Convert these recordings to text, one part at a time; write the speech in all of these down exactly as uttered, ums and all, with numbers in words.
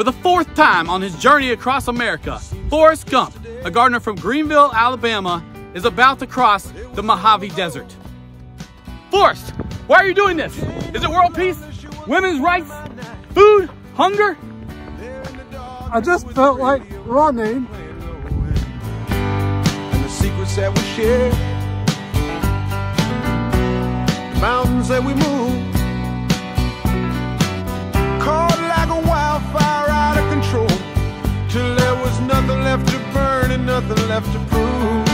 For the fourth time on his journey across America, Forrest Gump, a gardener from Greenville, Alabama, is about to cross the Mojave Desert. Forrest, why are you doing this? Is it world peace? Women's rights? Food? Hunger? I just felt like running. And the secrets that we share, the mountains that we move, caught like a wildfire out of control, till there was nothing left to burn and nothing left to prove.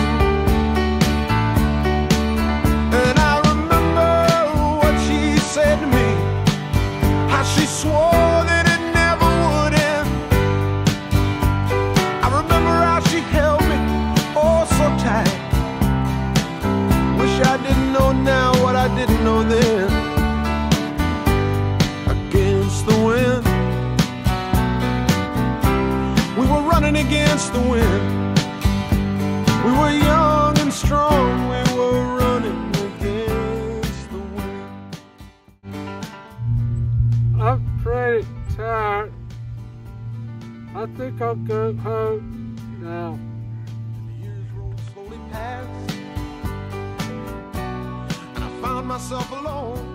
And I remember what she said to me, how she swore that it never would end. I remember how she held me oh so tight. Wish I didn't know now what I didn't know then. Against the wind, we were running against the wind. We were young and strong, we were running against the wind. I'm pretty tired. I think I'll go home now. The years rolled slowly past, and I found myself alone.